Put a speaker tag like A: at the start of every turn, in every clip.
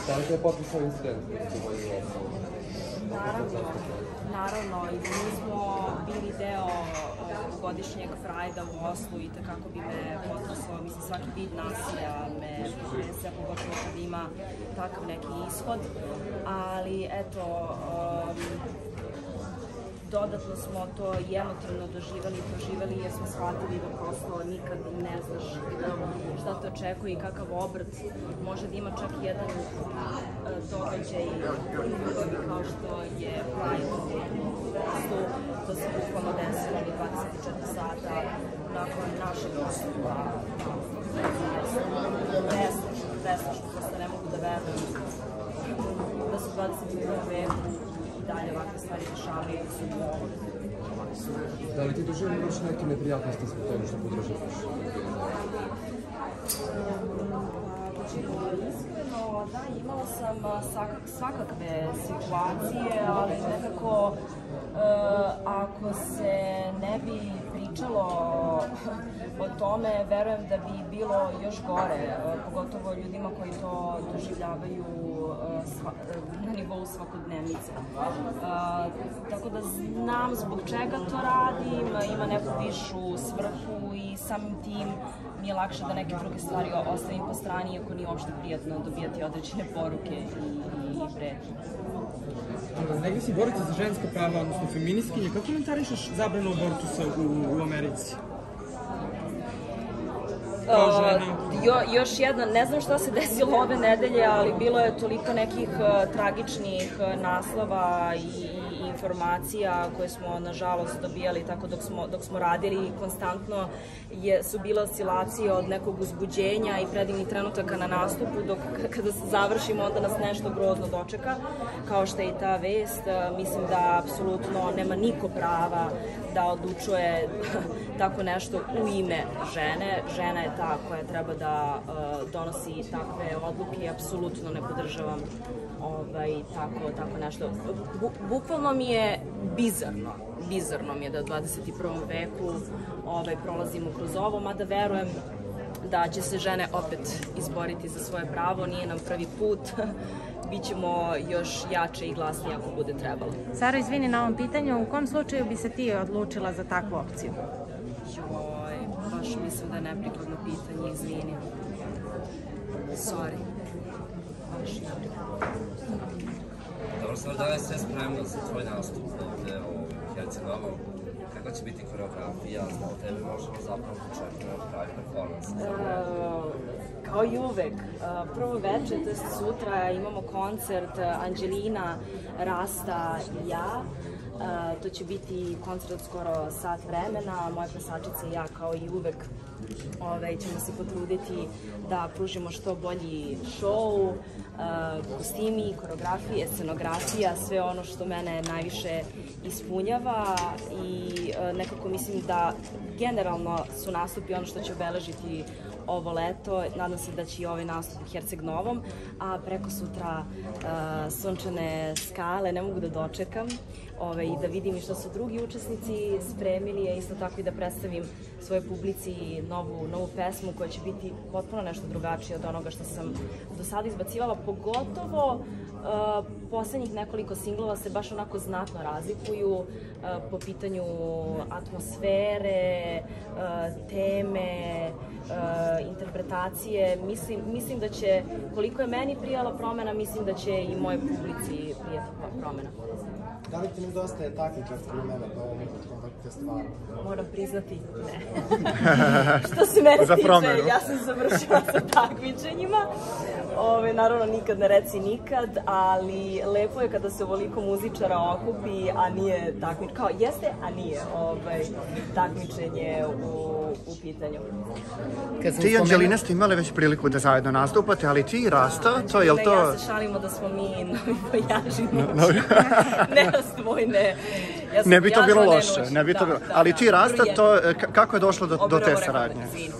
A: Da li te je potpisao incident?
B: Naravno, i mi smo bili deo godišnjeg Prajda u Oslu i tekako bi me potresao, mislim, svaki vid nasilja me sve, pogotovo kad ima takav neki ishod, ali eto, dodatno smo to i emotivno doživali i proživali jer smo shvatili da prosto nikad ne znaš šta te očekuje i kakav obrt može da ima čak jedan događaj ljubavi kao što je Pride u Oslu. To se bukvalno desilo i 24 sata nakon našeg nastupa. Prestrašno, prosto ne mogu da verujem da su 21. veku dalje ovakve stvari dešavaju i su ovo.
A: Da li ti doživljavaš neke neprijatnosti zbog toga što podržavaš?
B: Iskreno, da, imala sam svakakve situacije, ali nekako ako se ne bi pričalo o tome, verujem da bi bilo još gore, pogotovo ljudima koji to doživljavaju na nivou svakodnevnice. Tako da znam zbog čega to radim, ima neku višu svrhu i samim tim mi je lakše da neke druge stvari ostavim po strani, iako nije uopšte prijatno dobijati određene poruke i pretnje.
C: Negdje si borica za ženska prava, odnosno feministkinje. Kako komentarišeš zabranu abortusa u Americi?
B: Još jedno, ne znam šta se desilo ove nedelje, ali bilo je toliko nekih tragičnih naslova i informacija koje smo nažalost dobijali tako dok smo radili. Konstantno su bile oscilacije od nekog uzbuđenja i predivnih trenutaka na nastupu, dok kada se završimo onda nas nešto grozno dočeka, kao što je i ta vest. Mislim da apsolutno nema niko prava da odlučuje tako nešto u ime žene. Žena je ta koja treba da donosi takve odluke i apsolutno ne podržavam tako nešto. Bukvalno mi je bizarno mi je da u 21. veku prolazimo kroz ovo, mada verujem da će se žene opet izboriti za svoje pravo, nije nam prvi put, bićemo još jače i glasnije ako bude trebalo.
D: Sara, izvini na ovom pitanju, u kom slučaju bi se ti odlučila za takvu opciju?
B: Baš mislim da je neprikladno pitanje, izvini. Sorry. Baš neprikladno.
E: Dobro, Sara, da li je sve spremno za tvoj nastup ovde u Herceg-Novom? Kako će biti koreografija? Od tebe možemo zapravo počekati pravi performans.
B: Kao i uvek, prvo večer, to je sutra, imamo koncert Anđelina, Rasta i ja. To će biti koncert od skoro sat vremena, moja plesačica i ja kao i uvek ćemo se potruditi da pružimo što bolji šou, kostimi, koreografije, scenografija, sve ono što mene najviše ispunjava i nekako mislim da generalno su nastupi ono što će obeležiti ovo leto. Nadam se da će i ovaj nastup u Herceg-Novom, a preko sutra sunčane skale, ne mogu da dočekam i da vidim i što su drugi učesnici spremili, a isto tako i da predstavim svojoj publici novu pesmu koja će biti potpuno nešto drugačije od onoga što sam do sada izbacivala, pogotovo poslednjih nekoliko singlova se baš onako znatno razlikuju po pitanju atmosfere, teme, interpretacije. Mislim da će, koliko je meni prijala promena, mislim da će i moje publici prijati promena.
F: Da li ti nedostaje takmičarsko imena do ovog festivala?
B: Moram priznati, ne. Što se mene tiče, ja sam završila sa takmičenjima. Naravno, nikad ne reci nikad, ali lepo je kada se ovoliko muzičara okupi, a nije takmičenje. Kao jeste, a nije takmičenje u pitanju.
G: Ti i Anđelina ste imali već priliku da zajedno nastupate, ali ti i Rasta, to je li to...
B: Ja se šalimo da smo mi novi vojaži noći. Nerazdvojne.
G: Ne bi to bilo loše, ne bi to bilo. Ali ti i Rasta, kako je došlo do te saradnje?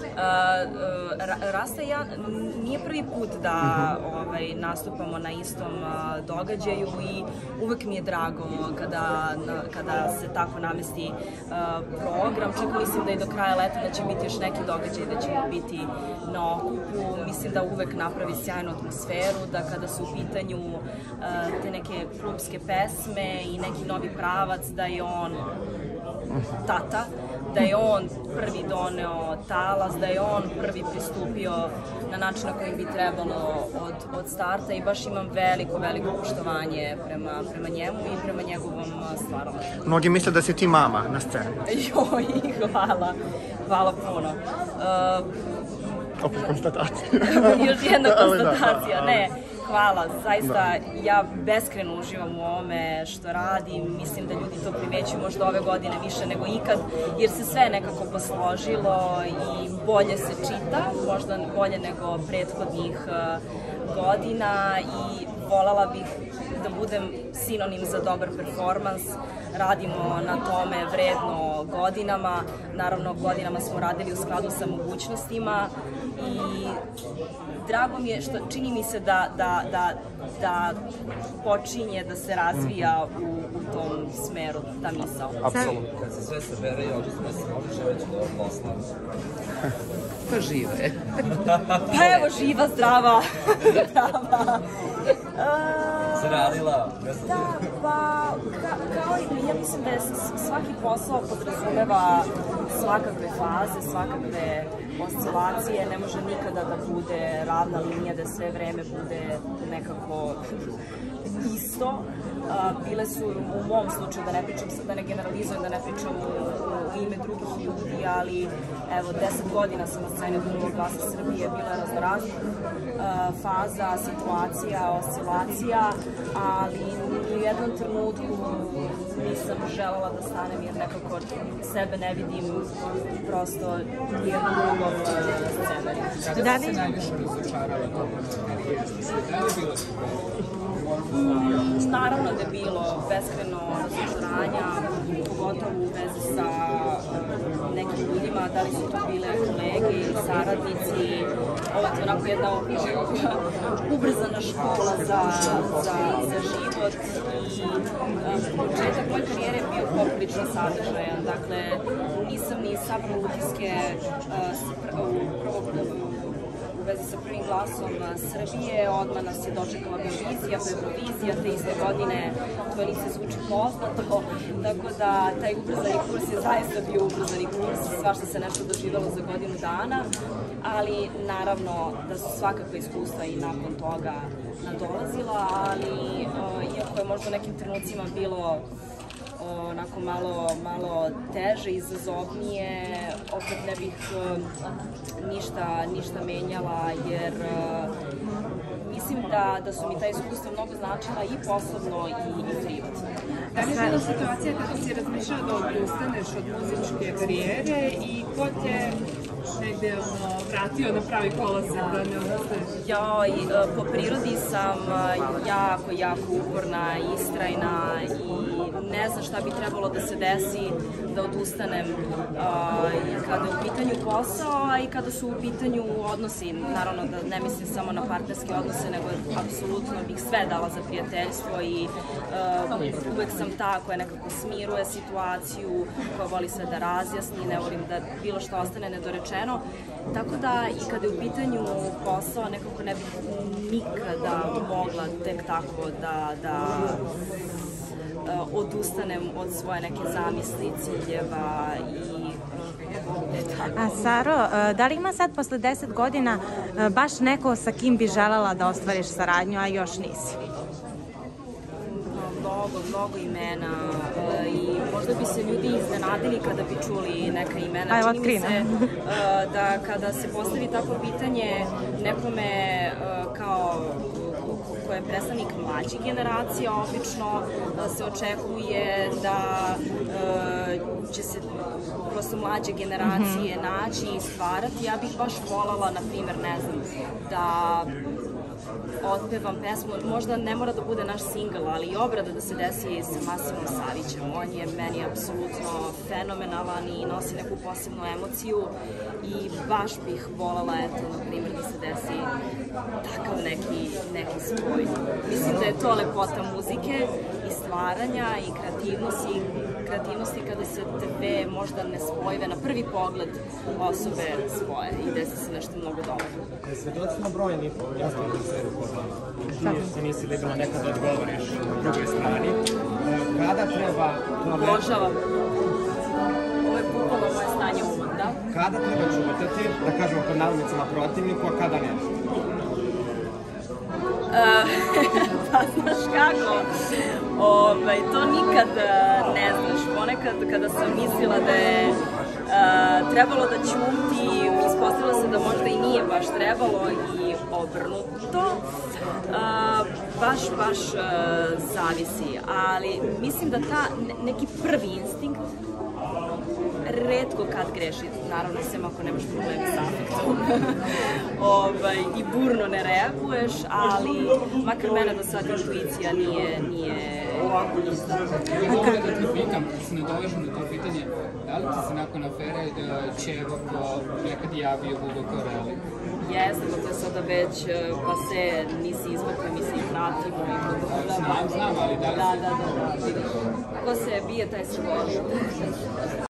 B: Rasta i ja nije prvi put da nastupamo na istom događaju i uvek mi je drago kada se tako namesti program. Čak mislim da i do kraja leta da će biti još neki događaj, da ćemo biti na okupu. Mislim da uvek napravi sjajnu atmosferu, da kada su u pitanju te neke klubske pesme i neki novi pravac, da je on tata, da je on prvi doneo talas, da je on prvi pristupio na način na koji bi trebalo od starta i baš imam veliko poštovanje prema njemu i prema njegovom stvaralaštvu.
G: Mnogi misle da si ti mama na sceni.
B: Joj, hvala puno.
G: Opet konstatacija.
B: Još jedna konstatacija, ne. Hvala, zaista ja beskreno uživam u ovome što radim, mislim da ljudi to primećuju možda ove godine više nego ikad, jer se sve nekako posložilo i bolje se čita, možda bolje nego prethodnih godina i voljela bih da budem sinonim za dobar performans. Radimo na tome vredno godinama, naravno godinama smo radili u skladu sa mogućnostima i drago mi je što čini mi se da počinje da se razvija u tom smeru ta misao.
A: Apsolutno.
E: Kad se sve sabere i obično već do posla.
A: Pa živa je.
B: Pa evo, živa, zdrava.
E: Zaradila?
B: Da, pa kao i ja mislim da je svaki posao podrazumeva svakakve faze, svakakve oscilacije, ne može nikada da bude ravna linija, da sve vreme bude nekako isto. Bile su u mom slučaju, da ne pričam sad, da ne generalizujem, da ne pričam u ime drugih ljudi, ali evo 10 godina sam na sceni od Novog glasa Srbije, bila je raznoraznih faza, situacija, oscilacija, ali u jednom trenutku nisam želela da stanem jer nekako sebe ne vidim prosto jednom drugom scenariju.
C: Kada se najviše razočarala toga?
B: Naravno da je bilo beskreno razočaranja, pogotovo u vezi sa nekim ljudima, da li su to bile kolege ili saradnici. Ovo je onako jedna ubrzana škola za život i početak moje karijere je bio poprilično sadržajan. Dakle, nisam ni sabrala utiske u vezi sa prvim glasom Srbije, odmah nas je dočekala Eurovizija, pa Eurovizija, te iste godine to lice zvuči poznato, tako da taj ubrzani kurs je zaista bio ubrzani kurs, svašta se nešto doživalo za godinu dana, ali naravno da su svakakve iskustva i nakon toga nadolazila, ali iako je možda u nekim trenucima bilo onako malo teže, izazovnije, opet ne bih ništa menjala, jer mislim da su mi ta iskustva mnogo značila i poslovno i privatno.
H: Da li je bila situacija kada si razmišljala da odustaneš od muzičke karijere i ko te negde vratio na pravi kolosek da ne odustaneš?
B: Joj, po prirodi sam jako uporna, istrajna i ne znam šta bi trebalo da se desi da odustanem kada je u pitanju posao, a i kada su u pitanju odnosi. Naravno da ne mislim samo na partnerske odnose, nego apsolutno bih sve dala za prijateljstvo i uvek sam ta koja nekako smiruje situaciju, koja voli sve da razjasni, ne volim da bilo što ostane nedorečeno. Tako da i kada je u pitanju posao, nekako ne bih nikada mogla tek tako da odustanem od svoje neke zamisli, ciljeva i
D: A Saro, da li ima sad posle 10 godina baš neko sa kim bi želela da ostvariš saradnju, a još nisi?
B: Mnogo imena i možda bi se ljudi iznenadili kada bi čuli neka imena.
D: Ajde,
B: čini mi se da kada se postavi takvo pitanje nekome kao ko je predstavnik mlađih generacija, obično se očekuje da će se prosto mlađe generacije naći i stvarati. Ja bih baš voljela, na primjer, ne znam, da otpevam pesmu, možda ne mora da bude naš singl, ali i obrada da se desi sa Masimom Savićem. On je meni apsolutno fenomenalan i nosi neku posebnu emociju i baš bih voljela, eto, na primjer, da se desi takav neki spoj. Mislim da je to lepota muzike i stvaranja i kreativnosti kada se dve možda nespojive na prvi pogled osobe spoje i desi se nešto mnogo dobro.
F: Svedoci na brojnih jasnih seriju kod se nisi libila nekada odgovoriš na drugoj strani. Kada treba...
B: Obožavam. Ovo je bukvalno moje stanje uma, da?
F: Kada treba čutati, da kažemo pod navodnicama protivniku, a kada ne?
B: Pa znaš kako, to nikad ne znaš. Ponekad kada sam mislila da je trebalo da ćuti, ispostavilo se da možda i nije baš trebalo i obrnuto. Baš zavisi, ali mislim da neki prvi instinkt retko kad greši, naravno sem ako nemaš problemi sa afektom i burno ne reaguješ, ali makar mene do sad intuicija nije
I: Mogu da te pitam, da se nadovežem na to pitanje, da li ti se nakon afere Ćevako nekad javio Bugo kao relik?
B: Jeste, pa to je sada već pase, nisi izvukla, mi se i pratimo i
I: Znam, ali da li se...
B: Da. Ko se bije, taj se loži.